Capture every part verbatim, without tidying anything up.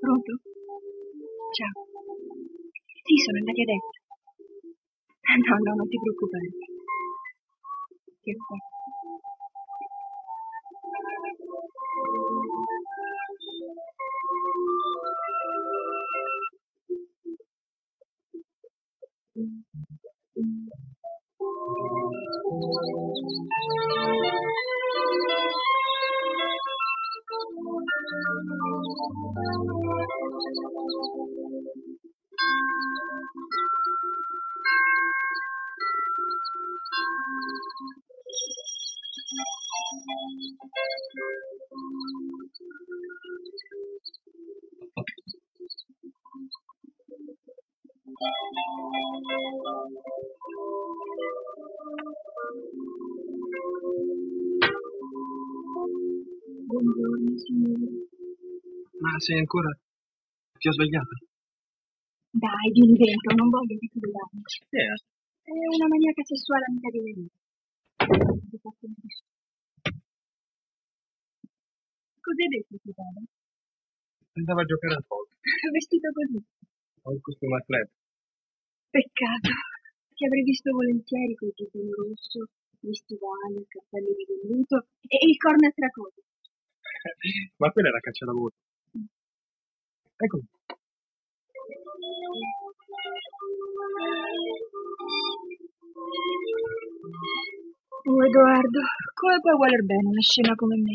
Pronto? Ciao. Sì, sono andati adesso. No, no, non ti preoccupare. Ti aspetto. Buongiorno, signore. Ma sei ancora... ti ho svegliata? Dai, di invento, non voglio che tu vediamo. Eh, È una maniaca sessuale amica di me. Cos'hai detto, tuo padre? andava a giocare al polo. Vestito così. Ho il costume al club. Peccato. Ti avrei visto volentieri col giubbino rosso, gli stivali, i cappelli di velluto e il corno a tracote. Ma quella era caccialavoro. Eccomi. Oh, Edoardo, come puoi voler bene una scema come me?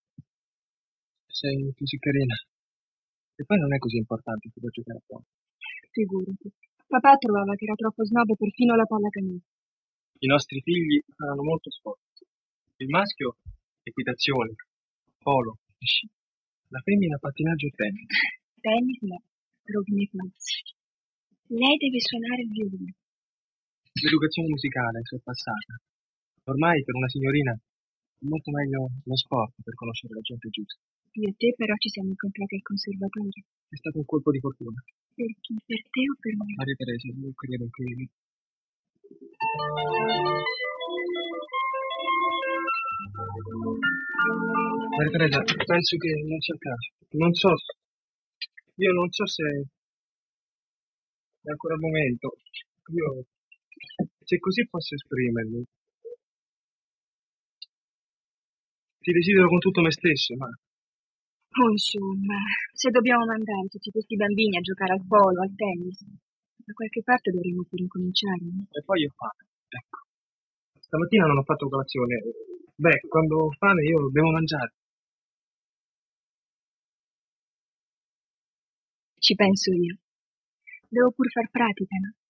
Sei così carina. E poi non è così importante che vuoi giocare a polo. Figurati. Papà trovava che era troppo snob perfino la pallacanestro. I nostri figli faranno molto sport. Il maschio, equitazione, polo, sci. La femmina, pattinaggio e tennis. Tennis no, rovine classici. Lei deve suonare il violino. L'educazione musicale è sorpassata. Ormai per una signorina è molto meglio lo sport per conoscere la gente giusta. Io e te però ci siamo incontrati al conservatorio. È stato un colpo di fortuna. Per chi? Per te o per me? Maria Teresa, io credo che... Maria Teresa, penso che non sia il caso. Non so... Io non so se... è ancora il momento. Io... se così posso esprimermi. Ti desidero con tutto me stesso, ma... Oh, insomma, se dobbiamo mandare tutti questi bambini a giocare al polo, al tennis, da qualche parte dovremmo pure incominciare, no? E poi ho fame. Ecco. Stamattina non ho fatto colazione. Beh, quando ho fame io devo mangiare. Ci penso io. Devo pur far pratica, no?